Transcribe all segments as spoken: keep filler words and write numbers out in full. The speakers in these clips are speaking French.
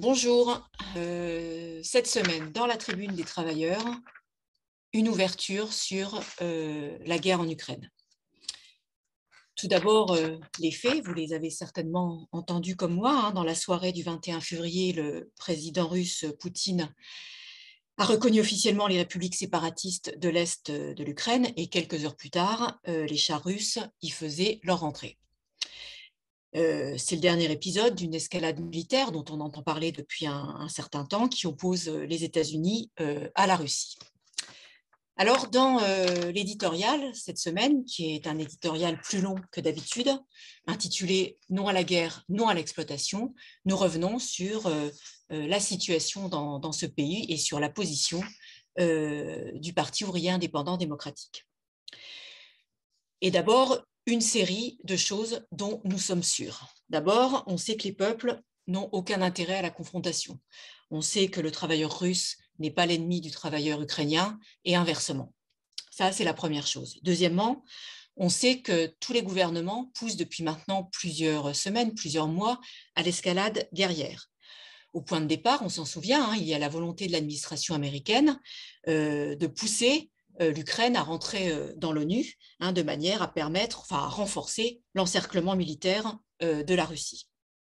Bonjour. Euh, cette semaine, dans la Tribune des travailleurs, une ouverture sur euh, la guerre en Ukraine. Tout d'abord, euh, les faits, vous les avez certainement entendus comme moi. Hein, dans la soirée du vingt et un février, le président russe Poutine a reconnu officiellement les républiques séparatistes de l'Est de l'Ukraine et quelques heures plus tard, euh, les chars russes y faisaient leur entrée. Euh, c'est le dernier épisode d'une escalade militaire dont on entend parler depuis un, un certain temps, qui oppose les États-Unis euh, à la Russie. Alors, dans euh, l'éditorial cette semaine, qui est un éditorial plus long que d'habitude, intitulé Non à la guerre, non à l'exploitation, nous revenons sur euh, euh, la situation dans, dans ce pays et sur la position euh, du Parti ouvrier indépendant démocratique. Et d'abord, une série de choses dont nous sommes sûrs. D'abord, on sait que les peuples n'ont aucun intérêt à la confrontation. On sait que le travailleur russe n'est pas l'ennemi du travailleur ukrainien et inversement. Ça, c'est la première chose. Deuxièmement, on sait que tous les gouvernements poussent depuis maintenant plusieurs semaines, plusieurs mois, à l'escalade guerrière. Au point de départ, on s'en souvient, hein, il y a la volonté de l'administration américaine euh, de pousser euh, l'Ukraine à rentrer euh, dans l'ONU, hein, de manière à permettre, enfin à renforcer l'encerclement militaire euh, de la Russie.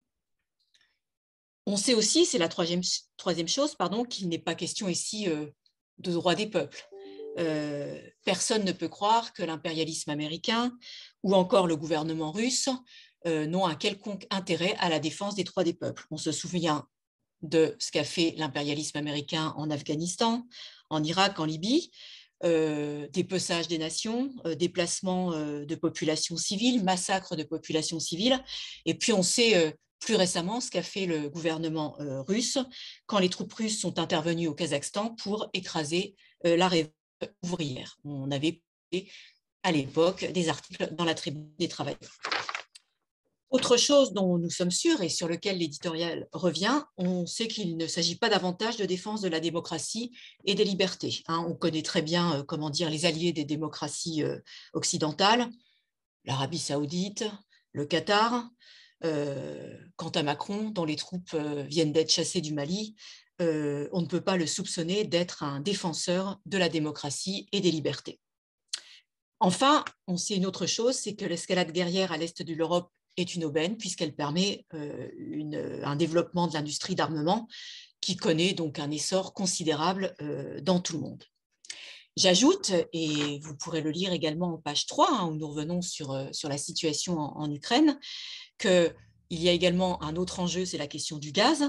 On sait aussi, c'est la troisième, troisième chose, pardon, qu'il n'est pas question ici euh, de droit des peuples. Euh, personne ne peut croire que l'impérialisme américain ou encore le gouvernement russe euh, n'ont un quelconque intérêt à la défense des droits des peuples. On se souvient de ce qu'a fait l'impérialisme américain en Afghanistan, en Irak, en Libye, euh, dépeçage des nations, euh, déplacement euh, de populations civiles, massacre de populations civiles. Et puis on sait euh, plus récemment ce qu'a fait le gouvernement euh, russe quand les troupes russes sont intervenues au Kazakhstan pour écraser euh, la révolte ouvrière. On avait à l'époque des articles dans la Tribune des travailleurs. Autre chose dont nous sommes sûrs et sur lequel l'éditorial revient, on sait qu'il ne s'agit pas davantage de défense de la démocratie et des libertés. Hein, on connaît très bien, euh, comment dire, les alliés des démocraties euh, occidentales, l'Arabie saoudite, le Qatar. Euh, quant à Macron, dont les troupes euh, viennent d'être chassées du Mali, euh, on ne peut pas le soupçonner d'être un défenseur de la démocratie et des libertés. Enfin, on sait une autre chose, c'est que l'escalade guerrière à l'est de l'Europe est une aubaine puisqu'elle permet euh, une, un développement de l'industrie d'armement qui connaît donc un essor considérable euh, dans tout le monde. J'ajoute, et vous pourrez le lire également en page trois, hein, où nous revenons sur, euh, sur la situation en, en Ukraine, qu'il y a également un autre enjeu, c'est la question du gaz.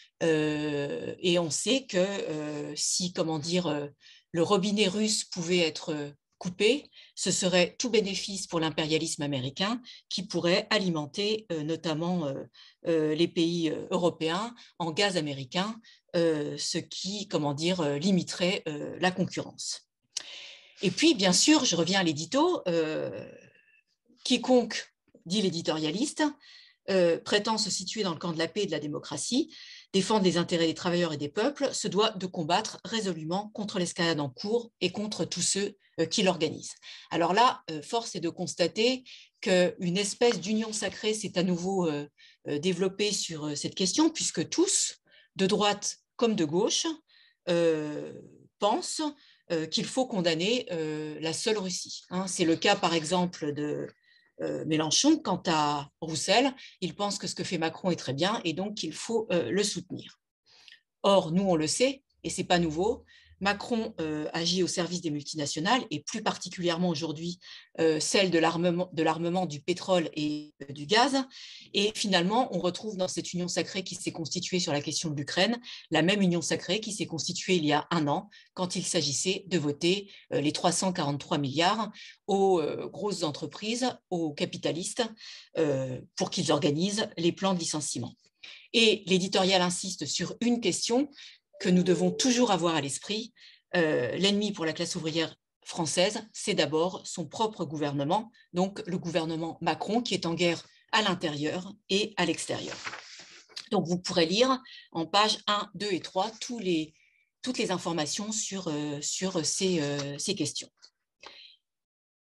Euh, et on sait que euh, si, comment dire, euh, le robinet russe pouvait être coupé, ce serait tout bénéfice pour l'impérialisme américain qui pourrait alimenter euh, notamment euh, euh, les pays européens en gaz américain, euh, ce qui, comment dire, euh, limiterait euh, la concurrence. Et puis, bien sûr, je reviens à l'édito, euh, quiconque, dit l'éditorialiste, euh, prétend se situer dans le camp de la paix et de la démocratie, défendre les intérêts des travailleurs et des peuples, se doit de combattre résolument contre l'escalade en cours et contre tous ceux euh, qui l'organisent. Alors là, euh, force est de constater qu'une espèce d'union sacrée s'est à nouveau euh, euh, développée sur euh, cette question, puisque tous, de droite comme de gauche, euh, pensent euh, qu'il faut condamner euh, la seule Russie. Hein. C'est le cas, par exemple, de euh, Mélenchon. Quant à Roussel, il pense que ce que fait Macron est très bien et donc qu'il faut euh, le soutenir. Or, nous, on le sait, et ce n'est pas nouveau, Macron euh, agit au service des multinationales et plus particulièrement aujourd'hui euh, celle de l'armement, de l'armement, du pétrole et euh, du gaz. Et finalement, on retrouve dans cette union sacrée qui s'est constituée sur la question de l'Ukraine la même union sacrée qui s'est constituée il y a un an quand il s'agissait de voter euh, les trois cent quarante-trois milliards aux euh, grosses entreprises, aux capitalistes, euh, pour qu'ils organisent les plans de licenciement. Et l'éditorial insiste sur une question que nous devons toujours avoir à l'esprit. Euh, l'ennemi pour la classe ouvrière française, c'est d'abord son propre gouvernement, donc le gouvernement Macron, qui est en guerre à l'intérieur et à l'extérieur. Donc vous pourrez lire en pages un, deux et trois tous les, toutes les informations sur, euh, sur ces, euh, ces questions.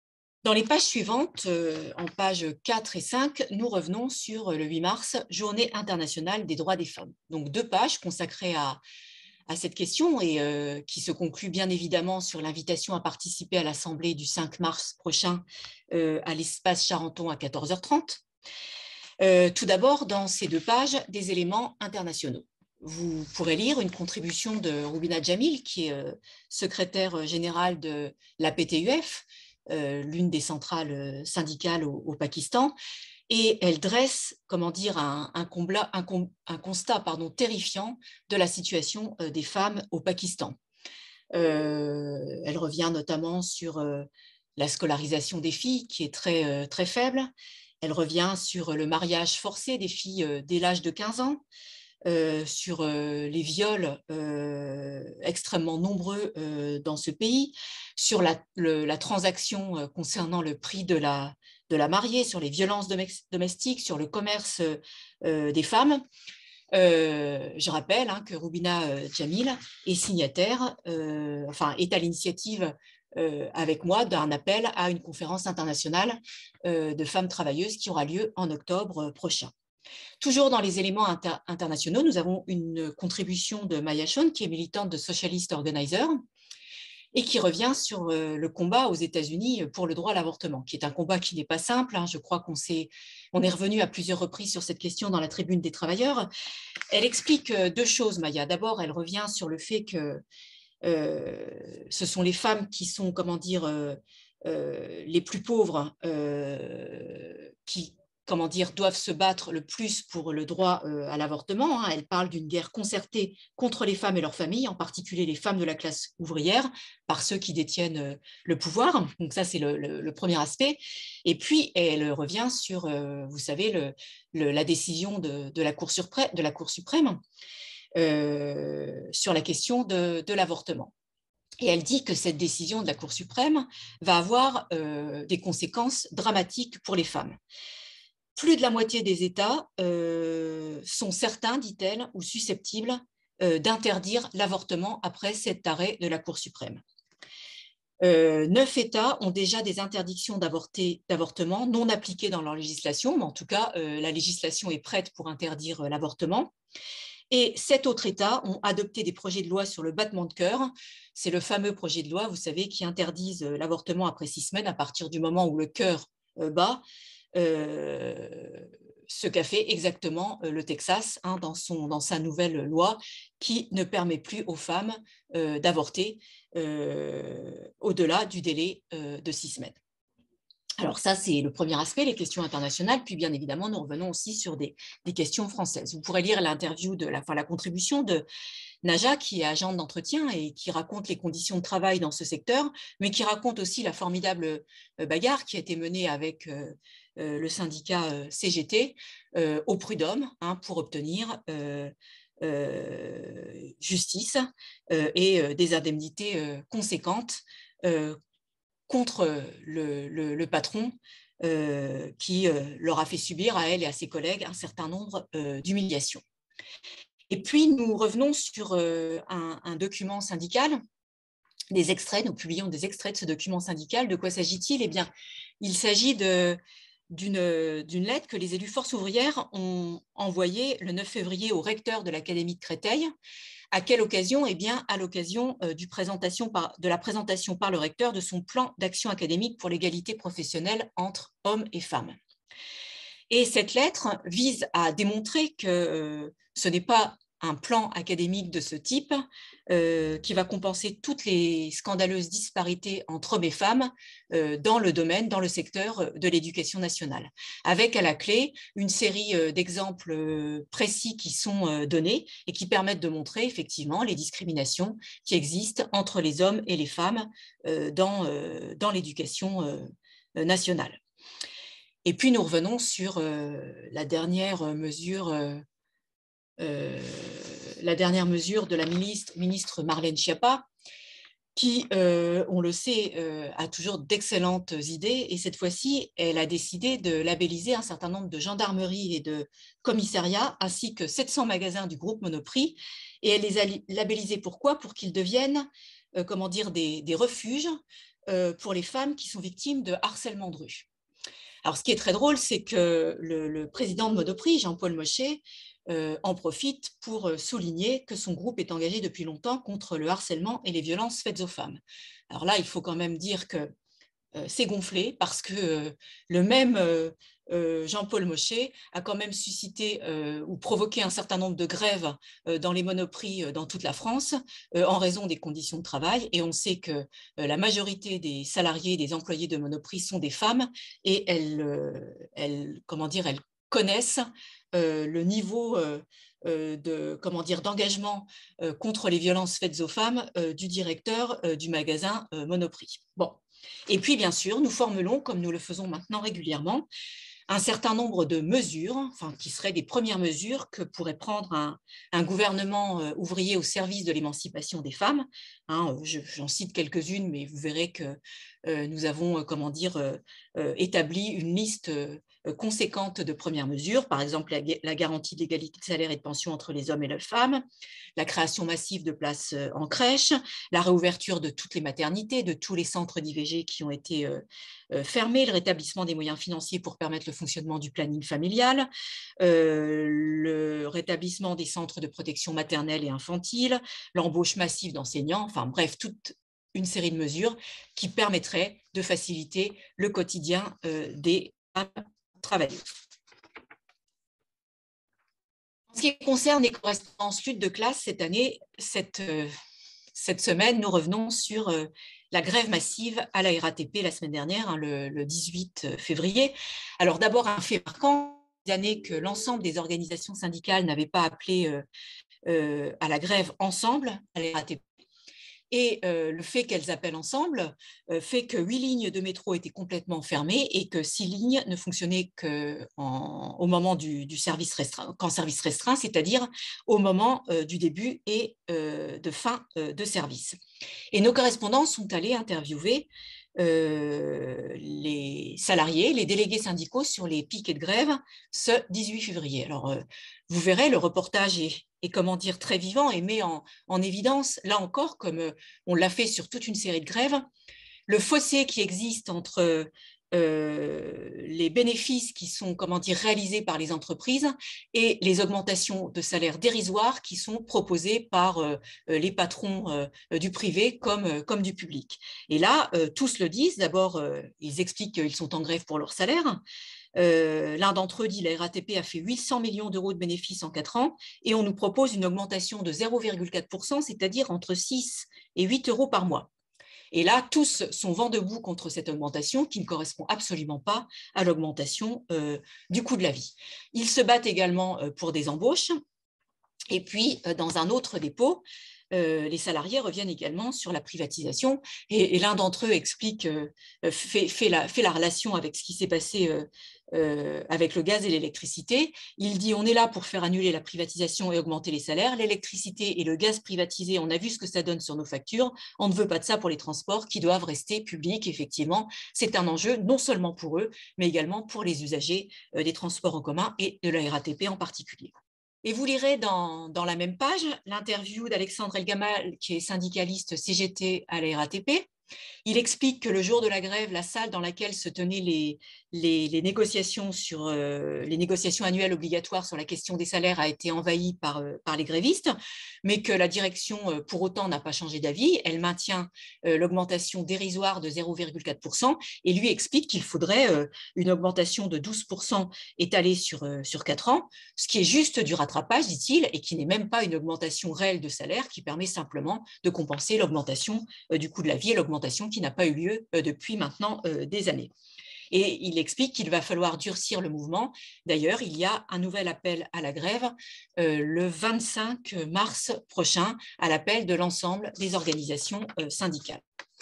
Dans les pages suivantes, euh, en pages quatre et cinq, nous revenons sur le huit mars, Journée internationale des droits des femmes. Donc deux pages consacrées à, à cette question et euh, qui se conclut bien évidemment sur l'invitation à participer à l'Assemblée du cinq mars prochain euh, à l'espace Charenton à quatorze heures trente. Euh, tout d'abord, dans ces deux pages, des éléments internationaux. Vous pourrez lire une contribution de Rubina Jamil, qui est euh, secrétaire générale de l'A P T U F, euh, l'une des centrales syndicales au, au Pakistan, et elle dresse, comment dire, un, un, combla, un, un constat pardon, terrifiant de la situation euh, des femmes au Pakistan. Euh, elle revient notamment sur euh, la scolarisation des filles, qui est très, euh, très faible. Elle revient sur le mariage forcé des filles euh, dès l'âge de quinze ans, euh, sur euh, les viols euh, extrêmement nombreux euh, dans ce pays, sur la, le, la transaction euh, concernant le prix de la, de la mariée, sur les violences domestiques, sur le commerce euh, des femmes. Euh, je rappelle hein, que Rubina euh, Jamil est signataire, euh, enfin est à l'initiative euh, avec moi d'un appel à une conférence internationale euh, de femmes travailleuses qui aura lieu en octobre prochain. Toujours dans les éléments inter internationaux, nous avons une contribution de Maya Shawn, qui est militante de Socialist Organizer, et qui revient sur euh, le combat aux États-Unis pour le droit à l'avortement, qui est un combat qui n'est pas simple. Hein. Je crois qu'on s'est, on est revenu à plusieurs reprises sur cette question dans la tribune des travailleurs. Elle explique euh, deux choses, Maya. D'abord, elle revient sur le fait que euh, ce sont les femmes qui sont, comment dire, euh, euh, les plus pauvres, euh, qui, comment dire, doivent se battre le plus pour le droit euh, à l'avortement. Hein. Elle parle d'une guerre concertée contre les femmes et leurs familles, en particulier les femmes de la classe ouvrière, par ceux qui détiennent euh, le pouvoir. Donc ça, c'est le, le, le premier aspect. Et puis, elle revient sur, euh, vous savez, le, le, la décision de, de, la Cour suprême, de la Cour suprême euh, sur la question de, de l'avortement. Et elle dit que cette décision de la Cour suprême va avoir euh, des conséquences dramatiques pour les femmes. Plus de la moitié des États euh, sont certains, dit-elle, ou susceptibles euh, d'interdire l'avortement après cet arrêt de la Cour suprême. Euh, neuf États ont déjà des interdictions d'avortement non appliquées dans leur législation, mais en tout cas, euh, la législation est prête pour interdire euh, l'avortement. Et sept autres États ont adopté des projets de loi sur le battement de cœur. C'est le fameux projet de loi, vous savez, qui interdisent l'avortement après six semaines à partir du moment où le cœur euh, bat. Euh, ce qu'a fait exactement le Texas hein, dans, son, dans sa nouvelle loi qui ne permet plus aux femmes euh, d'avorter euh, au-delà du délai euh, de six semaines. Alors ça, c'est le premier aspect, les questions internationales. Puis bien évidemment, nous revenons aussi sur des, des questions françaises. Vous pourrez lire l'interview, de la, enfin, la contribution de Naja, qui est agente d'entretien et qui raconte les conditions de travail dans ce secteur, mais qui raconte aussi la formidable bagarre qui a été menée avec euh, euh, le syndicat euh, C G T euh, au prud'homme hein, pour obtenir euh, euh, justice euh, et euh, des indemnités euh, conséquentes euh, contre le, le, le patron euh, qui euh, leur a fait subir à elle et à ses collègues un certain nombre euh, d'humiliations. Et puis, nous revenons sur euh, un, un document syndical, des extraits, nous publions des extraits de ce document syndical. De quoi s'agit-il? Eh bien, il s'agit de, d'une, d'une lettre que les élus Force ouvrière ont envoyée le neuf février au recteur de l'Académie de Créteil. À quelle occasion? Eh bien, à l'occasion euh, du présentation par, de la présentation par le recteur de son plan d'action académique pour l'égalité professionnelle entre hommes et femmes. Et cette lettre vise à démontrer que euh, ce n'est pas un plan académique de ce type euh, qui va compenser toutes les scandaleuses disparités entre hommes et femmes euh, dans le domaine, dans le secteur de l'éducation nationale, avec à la clé une série euh, d'exemples euh, précis qui sont euh, donnés et qui permettent de montrer effectivement les discriminations qui existent entre les hommes et les femmes euh, dans, euh, dans l'éducation euh, nationale. Et puis, nous revenons sur euh, la dernière mesure, euh, euh, la dernière mesure de la ministre, ministre Marlène Schiappa, qui, euh, on le sait, euh, a toujours d'excellentes idées. Et cette fois-ci, elle a décidé de labelliser un certain nombre de gendarmeries et de commissariats, ainsi que sept cents magasins du groupe Monoprix. Et elle les a labellisés pourquoi? Pour qu'ils deviennent, euh, comment dire, des, des refuges euh, pour les femmes qui sont victimes de harcèlement de rue. Alors, ce qui est très drôle, c'est que le, le président de Monoprix, Jean-Paul Mochet, euh, en profite pour souligner que son groupe est engagé depuis longtemps contre le harcèlement et les violences faites aux femmes. Alors là, il faut quand même dire que euh, c'est gonflé parce que euh, le même euh, euh, Jean-Paul Mochet a quand même suscité euh, ou provoqué un certain nombre de grèves euh, dans les monoprix euh, dans toute la France euh, en raison des conditions de travail. Et on sait que euh, la majorité des salariés, des employés de monoprix sont des femmes et elles, euh, elles comment dire, elles connaissent euh, le niveau euh, euh, de, comment dire, d'engagement euh, contre les violences faites aux femmes euh, du directeur euh, du magasin euh, Monoprix. Bon. Et puis, bien sûr, nous formelons, comme nous le faisons maintenant régulièrement, un certain nombre de mesures, enfin, qui seraient des premières mesures que pourrait prendre un, un gouvernement euh, ouvrier au service de l'émancipation des femmes. Hein, je, j'en cite quelques-unes, mais vous verrez que euh, nous avons, euh, comment dire, euh, euh, établi une liste euh, conséquente de premières mesures, par exemple la, la garantie de l'égalité de salaire et de pension entre les hommes et les femmes, la création massive de places euh, en crèche, la réouverture de toutes les maternités, de tous les centres d'I V G qui ont été euh, euh, fermés, le rétablissement des moyens financiers pour permettre le fonctionnement du planning familial, euh, le rétablissement des centres de protection maternelle et infantile, l'embauche massive d'enseignants, enfin bref, toute une série de mesures qui permettraient de faciliter le quotidien euh, des femmes travailleuses. En ce qui concerne les correspondances lutte de classe, cette année, cette, euh, cette semaine, nous revenons sur euh, la grève massive à la R A T P la semaine dernière, hein, le, le dix-huit février. Alors d'abord, un fait marquant, années que l'ensemble des organisations syndicales n'avaient pas appelé euh, euh, à la grève ensemble à la R A T P. Et euh, le fait qu'elles appellent ensemble euh, fait que huit lignes de métro étaient complètement fermées et que six lignes ne fonctionnaient qu'au moment du, du service restreint, qu'en service restreint, c'est-à-dire au moment euh, du début et euh, de fin euh, de service. Et nos correspondants sont allés interviewer euh, les salariés, les délégués syndicaux sur les piquets de grève ce dix-huit février. Alors, euh, vous verrez, le reportage est, est, comment dire, très vivant et met en, en évidence, là encore, comme euh, on l'a fait sur toute une série de grèves, le fossé qui existe entre euh, les bénéfices qui sont, comment dire, réalisés par les entreprises et les augmentations de salaires dérisoires qui sont proposées par euh, les patrons euh, du privé comme, euh, comme du public. Et là, euh, tous le disent. D'abord, euh, ils expliquent qu'ils sont en grève pour leur salaire. Euh, l'un d'entre eux dit que la R A T P a fait huit cents millions d'euros de bénéfices en quatre ans et on nous propose une augmentation de zéro virgule quatre pour cent, c'est-à-dire entre six et huit euros par mois. Et là, tous sont vent debout contre cette augmentation qui ne correspond absolument pas à l'augmentation euh, du coût de la vie. Ils se battent également euh, pour des embauches. Et puis, euh, dans un autre dépôt, euh, les salariés reviennent également sur la privatisation. Et, et l'un d'entre eux explique, euh, fait, fait, la, fait la relation avec ce qui s'est passé euh, euh, avec le gaz et l'électricité. Il dit, on est là pour faire annuler la privatisation et augmenter les salaires. L'électricité et le gaz privatisés, on a vu ce que ça donne sur nos factures. On ne veut pas de ça pour les transports qui doivent rester publics. Effectivement, c'est un enjeu non seulement pour eux, mais également pour les usagers euh, des transports en commun et de la R A T P en particulier. Et vous lirez dans, dans la même page l'interview d'Alexandre Elgamal, qui est syndicaliste C G T à la R A T P. Il explique que le jour de la grève, la salle dans laquelle se tenaient les, les, les, négociations, sur, euh, les négociations annuelles obligatoires sur la question des salaires a été envahie par, euh, par les grévistes, mais que la direction, euh, pour autant, n'a pas changé d'avis. Elle maintient euh, l'augmentation dérisoire de zéro virgule quatre pour cent et lui explique qu'il faudrait euh, une augmentation de douze pour cent étalée sur, euh, sur quatre ans, ce qui est juste du rattrapage, dit-il, et qui n'est même pas une augmentation réelle de salaire qui permet simplement de compenser l'augmentation euh, du coût de la vie et l'augmentation qui n'a pas eu lieu depuis maintenant des années. Et il explique qu'il va falloir durcir le mouvement. D'ailleurs, il y a un nouvel appel à la grève euh, le vingt-cinq mars prochain, à l'appel de l'ensemble des organisations euh, syndicales.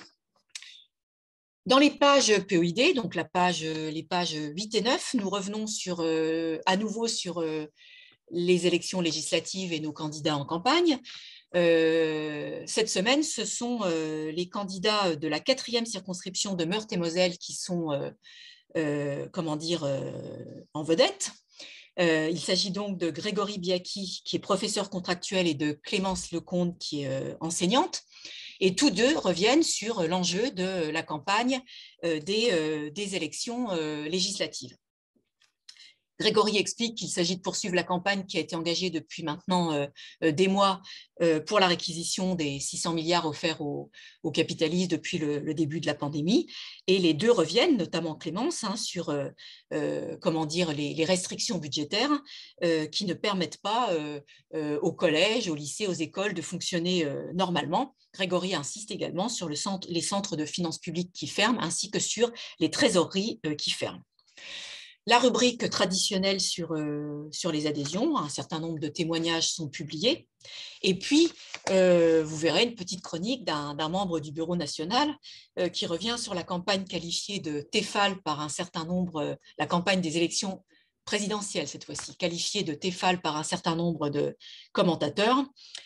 Dans les pages P O I D, donc la page, les pages huit et neuf, nous revenons sur, euh, à nouveau sur euh, les élections législatives et nos candidats en campagne. Euh, cette semaine, ce sont euh, les candidats de la quatrième circonscription de Meurthe-et-Moselle qui sont, euh, euh, comment dire, euh, en vedette. Euh, il s'agit donc de Grégory Biaki, qui est professeur contractuel, et de Clémence Lecomte, qui est euh, enseignante. Et tous deux reviennent sur l'enjeu de la campagne des, des élections législatives. Grégory explique qu'il s'agit de poursuivre la campagne qui a été engagée depuis maintenant euh, des mois euh, pour la réquisition des six cents milliards offerts aux, aux capitalistes depuis le, le début de la pandémie. Et les deux reviennent, notamment Clémence, hein, sur euh, euh, comment dire, les, les restrictions budgétaires euh, qui ne permettent pas euh, euh, aux collèges, aux lycées, aux écoles de fonctionner euh, normalement. Grégory insiste également sur le centre, les centres de finances publiques qui ferment, ainsi que sur les trésoreries euh, qui ferment. La rubrique traditionnelle sur, euh, sur les adhésions, un certain nombre de témoignages sont publiés. Et puis, euh, vous verrez une petite chronique d'un d'un membre du Bureau national euh, qui revient sur la campagne qualifiée de Tefal par un certain nombre, euh, la campagne des élections présidentielles cette fois-ci, qualifiée de Tefal par un certain nombre de commentateurs.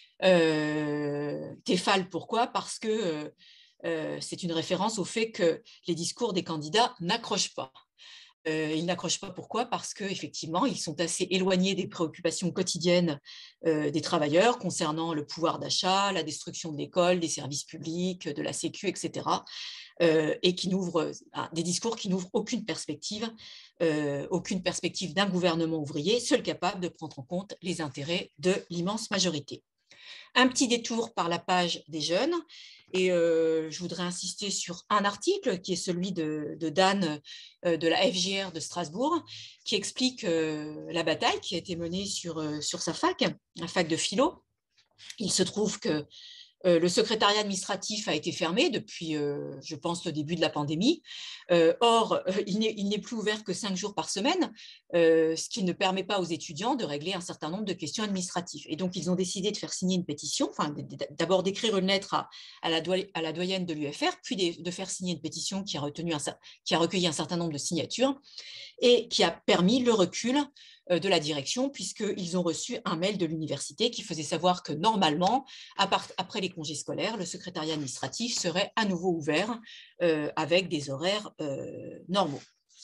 Euh, Tefal, pourquoi? Parce que euh, euh, c'est une référence au fait que les discours des candidats n'accrochent pas. Euh, ils n'accrochent pas, pourquoi? Parce qu'effectivement, ils sont assez éloignés des préoccupations quotidiennes euh, des travailleurs concernant le pouvoir d'achat, la destruction de l'école, des services publics, de la sécu, et cetera. Euh, et qui n'ouvrent ah, des discours qui n'ouvrent aucune perspective, euh, aucune perspective d'un gouvernement ouvrier, seul capable de prendre en compte les intérêts de l'immense majorité. Un petit détour par la page des jeunes, et euh, je voudrais insister sur un article qui est celui de, de Dan euh, de la F J R de Strasbourg, qui explique euh, la bataille qui a été menée sur, euh, sur sa fac, la fac de philo. Il se trouve que Euh, le secrétariat administratif a été fermé depuis, euh, je pense, le début de la pandémie. Euh, or, euh, il n'est plus ouvert que cinq jours par semaine, euh, ce qui ne permet pas aux étudiants de régler un certain nombre de questions administratives. Et donc, ils ont décidé de faire signer une pétition, enfin, d'abord d'écrire une lettre à, à, la doy à la doyenne de l'U F R, puis de, de faire signer une pétition qui a, retenu un, qui a recueilli un certain nombre de signatures et qui a permis le recul de la direction, puisqu'ils ont reçu un mail de l'université qui faisait savoir que normalement, à part, après les congés scolaires, le secrétariat administratif serait à nouveau ouvert euh, avec des horaires euh, normaux.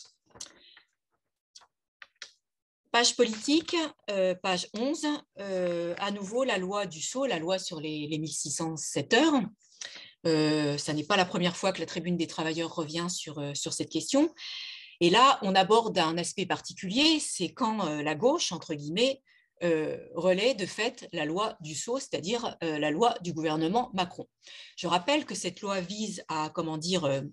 Page politique, euh, page onze, euh, à nouveau la loi du Sceau, la loi sur les, les mille six cent sept heures. Euh, ça n'est pas la première fois que la Tribune des travailleurs revient sur, euh, sur cette question. Et là, on aborde un aspect particulier, c'est quand euh, la gauche, entre guillemets, euh, relaie de fait la loi du Sceau, c'est-à-dire euh, la loi du gouvernement Macron. Je rappelle que cette loi vise à, comment dire, euh,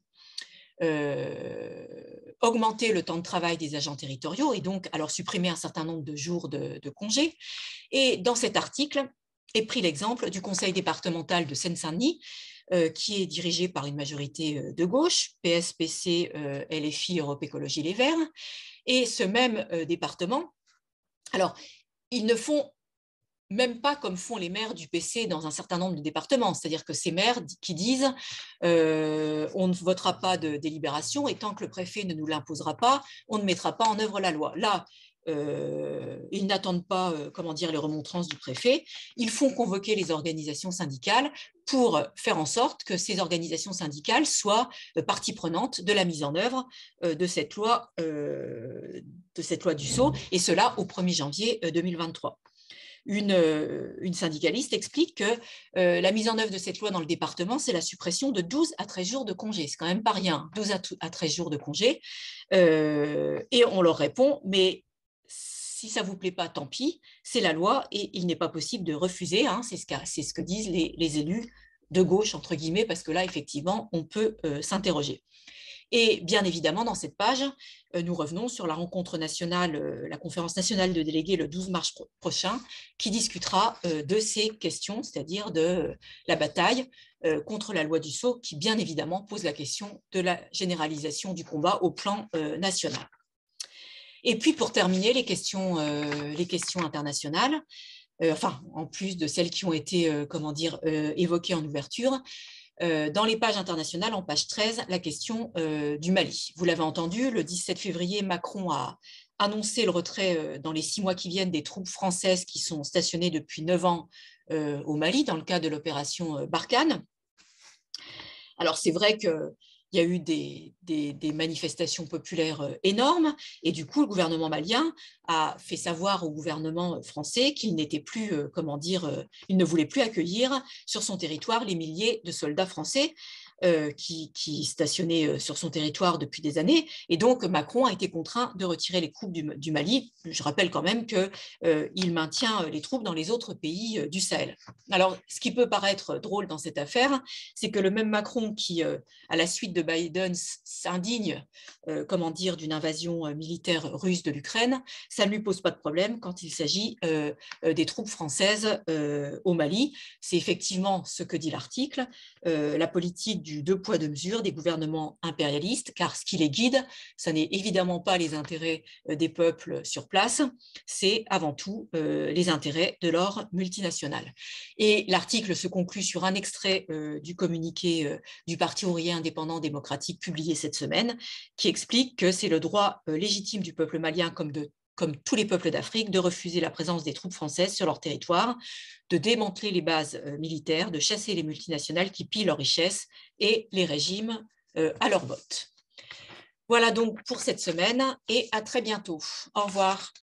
euh, augmenter le temps de travail des agents territoriaux et donc alors supprimer un certain nombre de jours de, de congés. Et dans cet article est pris l'exemple du conseil départemental de Seine-Saint-Denis, Euh, qui est dirigé par une majorité de gauche, P S, P C, euh, L F I, Europe Écologie Les Verts, et ce même euh, département, alors, ils ne font même pas comme font les maires du P C dans un certain nombre de départements, c'est-à-dire que ces maires qui disent euh, on ne votera pas de délibération et tant que le préfet ne nous l'imposera pas, on ne mettra pas en œuvre la loi. Là, Euh, ils n'attendent pas, euh, comment dire, les remontrances du préfet. Ils font convoquer les organisations syndicales pour faire en sorte que ces organisations syndicales soient euh, partie prenante de la mise en œuvre euh, de cette loi, euh, de cette loi du Sceau, et cela au premier janvier deux mille vingt-trois. Une, une syndicaliste explique que euh, la mise en œuvre de cette loi dans le département, c'est la suppression de douze à treize jours de congé. C'est quand même pas rien, douze à treize jours de congé. Euh, et on leur répond, mais si ça ne vous plaît pas, tant pis, c'est la loi et il n'est pas possible de refuser, hein, c'est ce, ce que disent les, les élus de gauche, entre guillemets, parce que là, effectivement, on peut euh, s'interroger. Et bien évidemment, dans cette page, euh, nous revenons sur la rencontre nationale, euh, la conférence nationale de délégués le douze mars pro prochain, qui discutera euh, de ces questions, c'est-à-dire de euh, la bataille euh, contre la loi du Sceau, qui bien évidemment pose la question de la généralisation du combat au plan euh, national. Et puis, pour terminer, les questions, euh, les questions internationales, euh, enfin, en plus de celles qui ont été, euh, comment dire, euh, évoquées en ouverture, euh, dans les pages internationales, en page treize, la question euh, du Mali. Vous l'avez entendu, le dix-sept février, Macron a annoncé le retrait euh, dans les six mois qui viennent des troupes françaises qui sont stationnées depuis neuf ans euh, au Mali, dans le cadre de l'opération euh, Barkhane. Alors, c'est vrai que il y a eu des, des, des manifestations populaires énormes et du coup, le gouvernement malien a fait savoir au gouvernement français qu'il n'était plus, comment dire, il ne voulait plus accueillir sur son territoire les milliers de soldats français euh, qui, qui stationnaient sur son territoire depuis des années. Et donc, Macron a été contraint de retirer les troupes du, du Mali. Je rappelle quand même qu'il euh, maintient les troupes dans les autres pays euh, du Sahel. Alors, ce qui peut paraître drôle dans cette affaire, c'est que le même Macron qui, euh, à la suite de Biden, s'indigne, euh, comment dire, d'une invasion militaire russe de l'Ukraine, ça ne lui pose pas de problème quand il s'agit euh, des troupes françaises euh, au Mali. C'est effectivement ce que dit l'article, euh, la politique du deux poids deux mesures des gouvernements impérialistes, car ce qui les guide, ça n'est évidemment pas les intérêts des peuples sur place, c'est avant tout euh, les intérêts de l'or multinational. Et l'article se conclut sur un extrait euh, du communiqué euh, du Parti ouvrier indépendant démocratique publié cette semaine, qui explique que c'est le droit euh, légitime du peuple malien comme de comme tous les peuples d'Afrique, de refuser la présence des troupes françaises sur leur territoire, de démanteler les bases euh, militaires, de chasser les multinationales qui pillent leurs richesses et les régimes euh, à leurs bottes. Voilà donc pour cette semaine et à très bientôt. Au revoir.